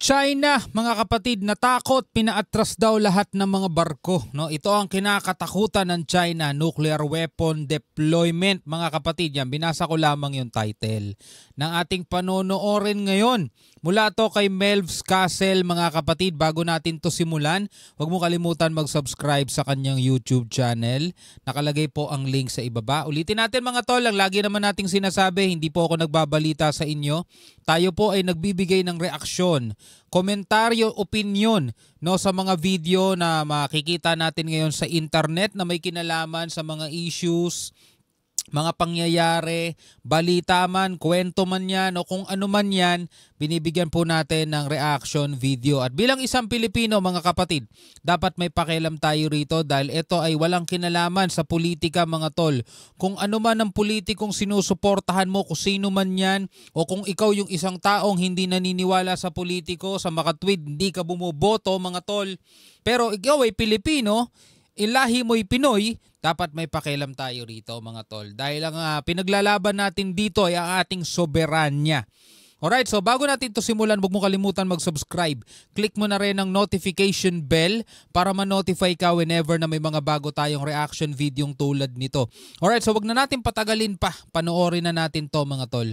China, mga kapatid, natakot, pinaatras daw lahat ng mga barko. No? Ito ang kinakatakutan ng China, nuclear weapon deployment. Mga kapatid, yan, binasa ko lamang yung title ng ating panonoorin ngayon. Mula to kay Melvs Castle, mga kapatid. Bago natin to simulan, huwag mo kalimutan mag-subscribe sa kanyang YouTube channel. Nakalagay po ang link sa ibaba. Ulitin natin mga tol, ang lagi naman nating sinasabi, hindi po ako nagbabalita sa inyo. Tayo po ay nagbibigay ng reaksyon, komentaryo, opinion no, sa mga video na makikita natin ngayon sa internet na may kinalaman sa mga issues, mga pangyayari, balita man, kwento man yan o kung ano man yan, binibigyan po natin ng reaction video. At bilang isang Pilipino, mga kapatid, dapat may pakialam tayo rito dahil ito ay walang kinalaman sa politika, mga tol. Kung ano man ang politikong sinusuportahan mo, kung sino man yan, o kung ikaw yung isang taong hindi naniniwala sa politiko, sa makatwid, hindi ka bumoboto, mga tol. Pero ikaw ay Pilipino, ilahi mo'y Pinoy, dapat may pakialam tayo rito, mga tol. Dahil ang pinaglalaban natin dito ay ang ating soberanya. Alright, so bago natin ito simulan, huwag mo kalimutan mag-subscribe. Click mo na rin ang notification bell para ma-notify ka whenever na may mga bago tayong reaction video tulad nito. Alright, so wag na natin patagalin pa. Panoorin na natin to, mga tol.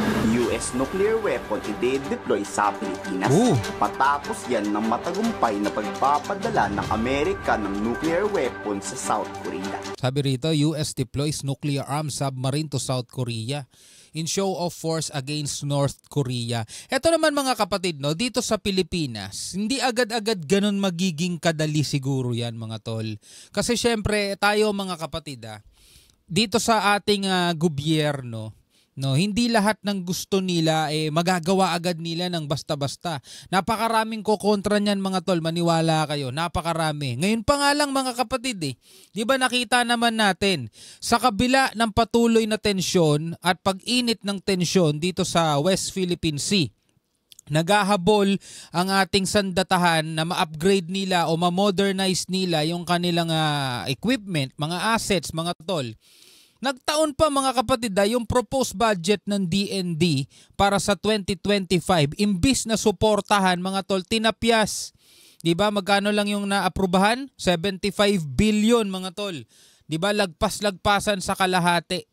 US nuclear weapon i-deploy sa Pilipinas. Patapos yan ng matagumpay na pagpapadala ng Amerika ng nuclear weapon sa South Korea. Sabi rito, US deploys nuclear armed submarine to South Korea in show of force against North Korea. Ito naman, mga kapatid, no, dito sa Pilipinas, hindi agad-agad ganun magiging kadali siguro yan, mga tol. Kasi syempre, tayo mga kapatid, dito sa ating gobyerno, no, hindi lahat ng gusto nila magagawa agad nila ng basta-basta. Napakaraming kokontra niyan, mga tol, maniwala kayo. Napakarami. Ngayon pa nga lang, mga kapatid, 'di ba nakita naman natin sa kabila ng patuloy na tensyon at pag-init ng tensyon dito sa West Philippine Sea, naghahabol ang ating sandatahan na ma-upgrade nila o ma-modernize nila yung kanilang equipment, mga assets, mga tol. Nagtaon pa, mga kapatid, yung proposed budget ng DND para sa 2025, imbis na suportahan, mga tol, tinapyas. Diba, magkano lang yung naaprubahan? 75 billion, mga tol. Diba, lagpas-lagpasan sa kalahati.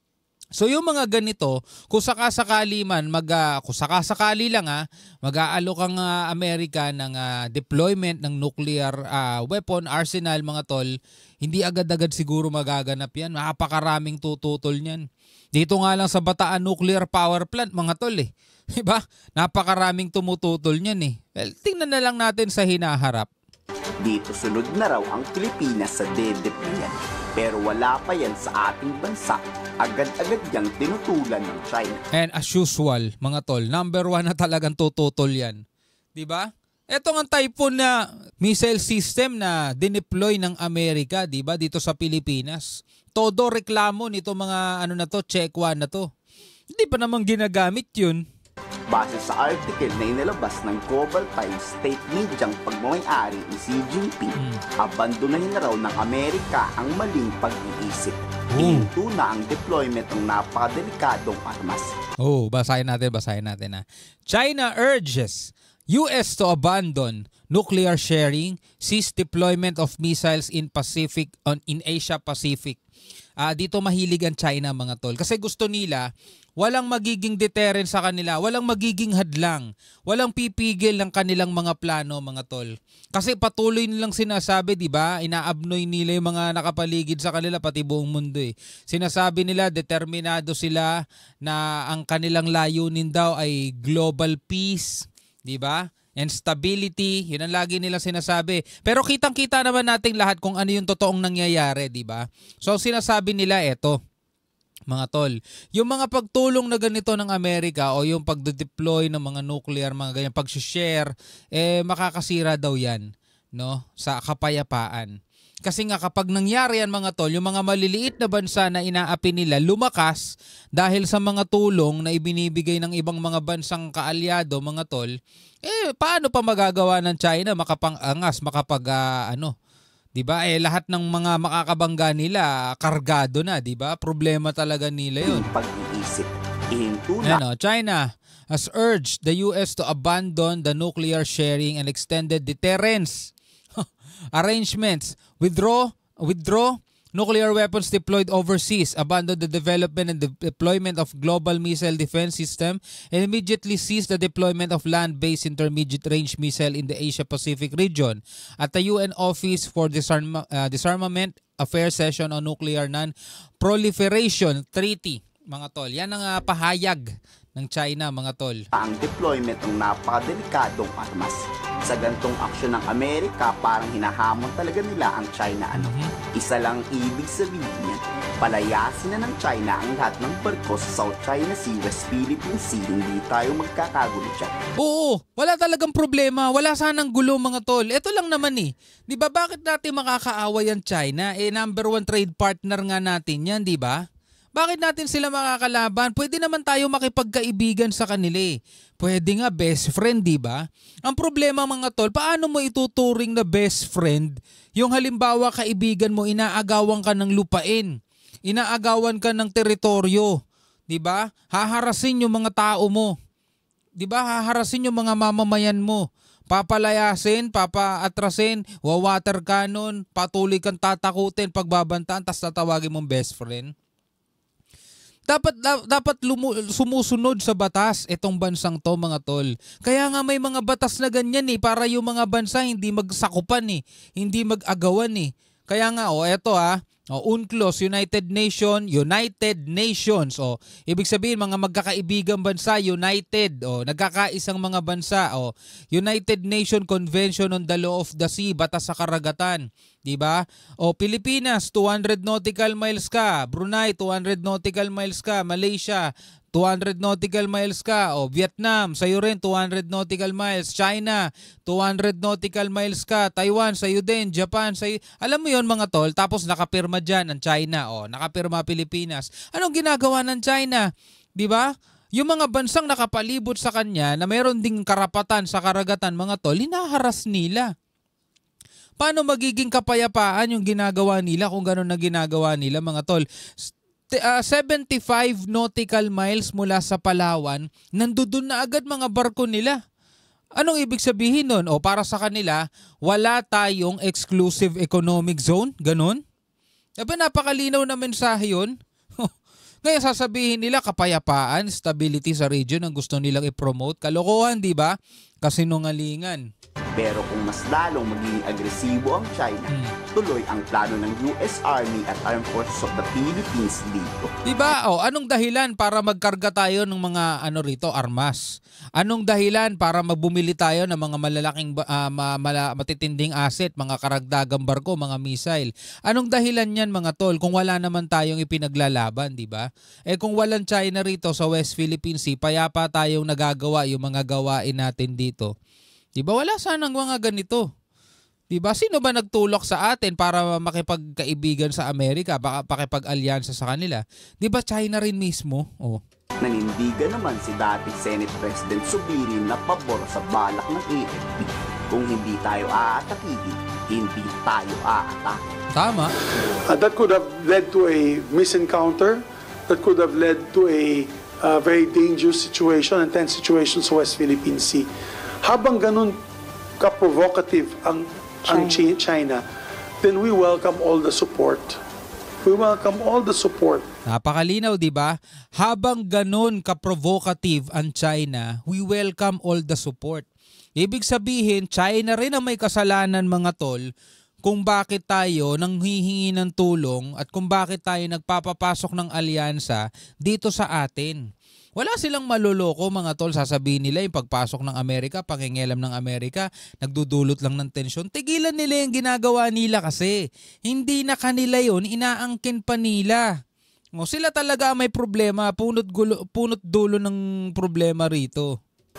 So yung mga ganito, kung sakasakali man, kung sakasakali lang mag-aalok ang Amerika ng deployment ng nuclear weapon arsenal, mga tol, hindi agad-agad siguro magaganap yan. Napakaraming tututol niyan. Dito nga lang sa Bataan Nuclear Power Plant, mga tol, diba? Napakaraming tumututol niyan. Well, tingnan na lang natin sa hinaharap. Dito sunod na raw ang Pilipinas sa deployan. Pero wala pa yan sa ating bansa. Agad-agad yang tinutulan ng China. And as usual, mga tol, number 1 na talagang tututol yan. Diba? Ito ang Typhoon na missile system na dineploy ng Amerika, diba, dito sa Pilipinas. Todo reklamo nito mga Check One na to. Hindi pa naman ginagamit yun. Base sa article na inilabas ng Global Times, state medyang pagmamayari ni Xi Jinping, abandonahin na raw ng Amerika ang maling pag-iisip. Hinto na ang deployment ng napakadelikadong armas. Basahin natin. China urges US to abandon nuclear sharing, cease deployment of missiles in Asia Pacific. Dito mahilig ang China, mga tol. Kasi gusto nila, walang magiging deterrent sa kanila, walang magiging hadlang, walang pipigil ng kanilang mga plano, mga tol. Kasi patuloy nilang sinasabi, di ba? Inaabnoy nila yung mga nakapaligid sa kanila, pati buong mundo. Sinasabi nila, determinado sila na ang kanilang layunin daw ay global peace, di ba? And stability, yun ang lagi nilang sinasabi. Pero kitang-kita naman nating lahat kung ano yung totoong nangyayari, di ba? So sinasabi nila eto, mga tol, yung mga pagtulong na ganito ng Amerika o yung pagde-deploy ng mga nuclear, mga ganyan, pag-share, makakasira daw yan, no, sa kapayapaan. Kasi nga kapag nangyari yan, mga tol, yung mga maliliit na bansa na inaapi nila lumakas dahil sa mga tulong na ibinibigay ng ibang mga bansang kaalyado, mga tol, paano pa magagawa ng China makapangangas, diba? Lahat ng mga makakabangga nila, kargado na, diba? Problema talaga nila yun. Pag-iisip, ihinto na. China has urged the US to abandon the nuclear sharing and extended deterrence arrangements, withdraw nuclear weapons deployed overseas, abandon the development and deployment of global missile defense system, and immediately cease the deployment of land-based intermediate-range missile in the Asia-Pacific region. At the UN Office for Disarmament Affairs Session on Nuclear Non-Proliferation Treaty, mga tol. Yan ang pahayag ng China, mga tol. Ang deployment ng napakadelikadong armas. Sa gantong aksyon ng Amerika, parang hinahamon talaga nila ang China. Isa lang ibig sabihin niya, palayasin na ng China ang lahat ng barko sa South China Sea, West Philippine Sea, hindi tayo magkakagulo dyan. Oo, wala talagang problema. Wala sanang gulo, mga tol. Ito lang naman Di ba bakit natin makakaaway ang China? Number 1 trade partner nga natin yan, di ba? Bakit natin sila makakalaban? Pwede naman tayo makipagkaibigan sa kanila Pwede nga best friend, di ba? Ang problema, mga tol, paano mo ituturing na best friend yung halimbawa kaibigan mo, inaagawan ka ng lupain, inaagawan ka ng teritoryo, di ba? Haharasin yung mga tao mo, di ba? Haharasin yung mga mamamayan mo. Papalayasin, papaatrasin, wawater cannon, patuloy kang tatakutin, pagbabantaan, tas tatawagin mong best friend. Dapat sumusunod sa batas itong bansang to, mga tol. Kaya nga may mga batas na ganyan para yung mga bansa hindi magsakupan hindi mag-agawan Kaya nga eto UNCLOS, United Nations. Ibig sabihin mga magkakaibigang bansa, united. Nagkakaisang mga bansa. United Nation Convention on the Law of the Sea, batas sa karagatan. Diba? Pilipinas, 200 nautical miles ka. Brunei, 200 nautical miles ka. Malaysia, 200 nautical miles ka. Vietnam, sa'yo rin 200 nautical miles. China, 200 nautical miles ka. Taiwan, sa'yo din. Japan, sa'yo. Alam mo yon, mga tol. Tapos nakapirma dyan ang China. Nakapirma Pilipinas. Anong ginagawa ng China? Diba? Yung mga bansang nakapalibot sa kanya na mayroon ding karapatan sa karagatan, mga tol, hinaharas nila. Paano magiging kapayapaan yung ginagawa nila kung gano'n na ginagawa nila, mga tol? 75 nautical miles mula sa Palawan, nandoon na agad mga barko nila. Anong ibig sabihin nun? Para sa kanila, wala tayong exclusive economic zone? Ganon? Napakalinaw na mensahe yun. Ngayon sasabihin nila kapayapaan, stability sa region ang gusto nilang i-promote. Kalokohan, di ba? Kasinungalingan. Pero kung mas lalong magiging agresibo ang China, tuloy ang plano ng US Army at Armed Forces of the Philippines dito. Diba? Anong dahilan para magkarga tayo ng mga armas? Anong dahilan para magbumili tayo ng mga malalaking matitinding asset, mga karagdagang barko, mga missile? Anong dahilan yan, mga tol, kung wala naman tayong ipinaglalaban, diba? Kung walang China rito sa West Philippine Sea, payapa tayong nagagawa yung mga gawain natin dito. Diba wala sanang mga ganito? Diba sino ba nagtulak sa atin para makipagkaibigan sa Amerika, baka pakipag-alyansa sa kanila? Diba China rin mismo? Nanindigan naman si dating Senate President Subirin na pabor sa balak ng AFP. Kung hindi tayo aatakihin, hindi tayo aatake. Tama. That could have led to a misencounter. That could have led to a very dangerous situation and tense situation sa West Philippine Sea. Habang ganun ka-provocative ang China, then we welcome all the support. We welcome all the support. Napakalinaw, di ba? Habang ganun ka-provocative ang China, we welcome all the support. Ibig sabihin, China rin ang may kasalanan, mga tol, kung bakit tayo nanghihingi ng tulong at kung bakit tayo nagpapapasok ng alyansa dito sa atin. Wala silang maloloko, mga tol. Sasabihin nila yung pagpasok ng Amerika, pangingialam ng Amerika, nagdudulot lang ng tensyon. Tigilan nila yung ginagawa nila kasi. Hindi na kanila yun, inaangkin pa nila. Sila talaga may problema, punot dulo ng problema rito.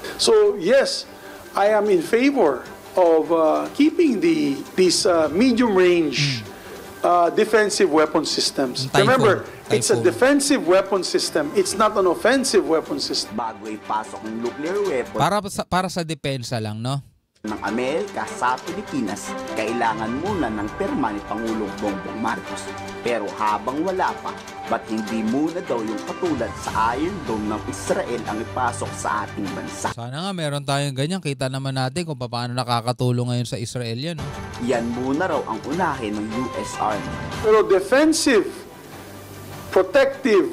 So yes, I am in favor of keeping these medium range defensive weapon systems. Remember, it's a defensive weapon system. It's not an offensive weapon system. Bago ipasok ng nuclear weapon. Para sa depensa lang, no? ng Amerika sa Pilipinas, kailangan muna ng pirma ni Pangulong Bongbong Marcos. Pero habang wala pa, ba't hindi muna daw yung katulad sa Iron Dome ng Israel ang ipasok sa ating bansa? Sana nga meron tayong ganyan. Kita naman natin kung paano nakakatulong ngayon sa Israel yan. No? Yan muna raw ang unahin ng US Army. Pero defensive, protective,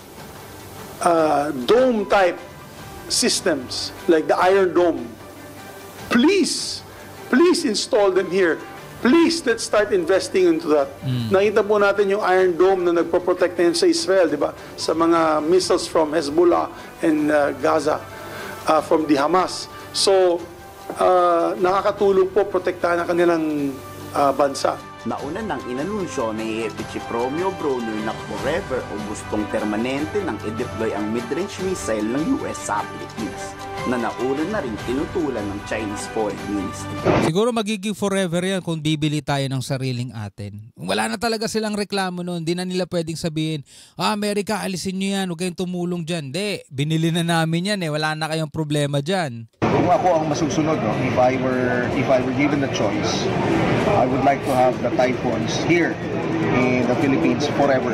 dome-type systems like the Iron Dome, please install them here. Please, let's start investing into that. Nakita po natin yung Iron Dome na nagpo-protect na yun sa Israel, di ba? Sa mga missiles from Hezbollah and Gaza, from the Hamas. So, nakakatulong po protektahan ang kanilang bansa. Nauna nang inanunsyo ni Chief Romeo Brunner na forever o gustong permanente nang i-deploy ang mid-range missile ng US sa Pilipinas, na nauna na rin tinutulan ng Chinese Foreign Ministry. Siguro magiging forever yan kung bibili tayo ng sariling atin. Wala na talaga silang reklamo noon. Hindi na nila pwedeng sabihin, Amerika, alisin nyo yan, huwag kayong tumulong dyan. Hindi, binili na namin yan wala na kayong problema dyan. Kung ako ang masusunod, if I were given the choice, I would like to have the Typhoons here in the Philippines forever.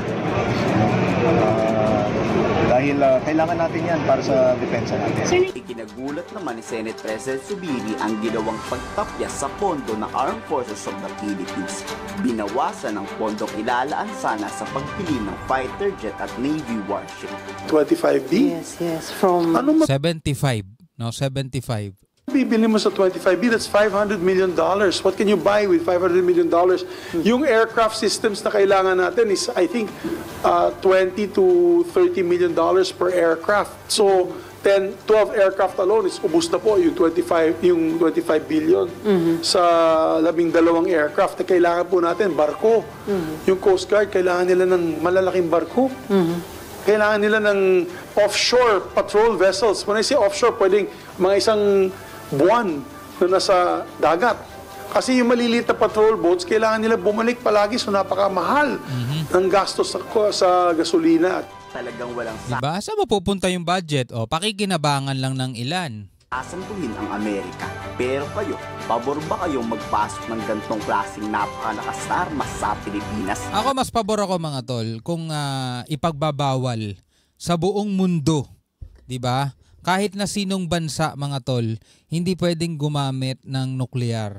Dahil kailangan natin yan para sa depensa natin. Ikinagulat naman ni Senate President Zubiri ang ginawang pagtapya sa pondo ng Armed Forces of the Philippines. Binawasan ang pondong ilalaan sana sa pagpili ng fighter jet at Navy warship. 25B? Yes. From 75. No, 75. Bibili mo sa 25B, that's $500 million. What can you buy with $500 million? Yung aircraft systems na kailangan natin is, I think, $20 to $30 million per aircraft. So, 12 aircraft alone is ubos na po yung 25 billion sa 12 aircraft na kailangan po natin, barko. Yung Coast Guard, kailangan nila ng malalaking barko. Kailangan nila ng offshore patrol vessels. When I say offshore, pwedeng mga isang buwan na nasa dagat. Kasi yung maliliit na patrol boats, kailangan nila bumalik palagi, so napakamahal ng gastos sa gasolina. Talagang walang Diba? Saan mapupunta yung budget? Pakikinabangan lang ng ilan. sasantuhin ang Amerika. Pero kayo, pabor ba kayong magpasok ng gantong klaseng napakalakas na armas sa Pilipinas? Ako mas pabor ako mga tol kung ipagbabawal sa buong mundo, 'di ba? Kahit na sinong bansa mga tol, hindi pwedeng gumamit ng nuklear.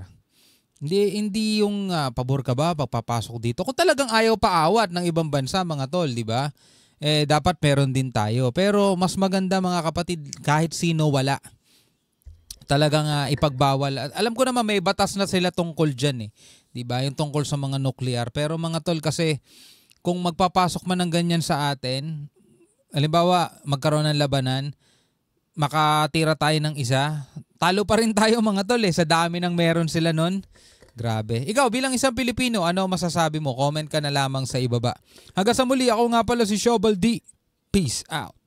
Hindi yung pabor ka ba pagpapasok dito. Kung talagang ayaw paawat ng ibang bansa mga tol, 'di ba? Dapat meron din tayo. Pero mas maganda mga kapatid kahit sino wala. Talagang ipagbawal. Alam ko naman may batas na sila tungkol diyan 'Di ba? Yung tungkol sa mga nuclear. Pero mga tol kasi kung magpapasok man ng ganyan sa atin, halimbawa magkaroon ng labanan, makatira tayo ng isa, talo pa rin tayo mga tol sa dami ng meron sila nun. Grabe. Ikaw bilang isang Pilipino, ano masasabi mo? Comment ka na lamang sa ibaba. Hanggang sa muli, ako nga pala si Shobal D. Peace out.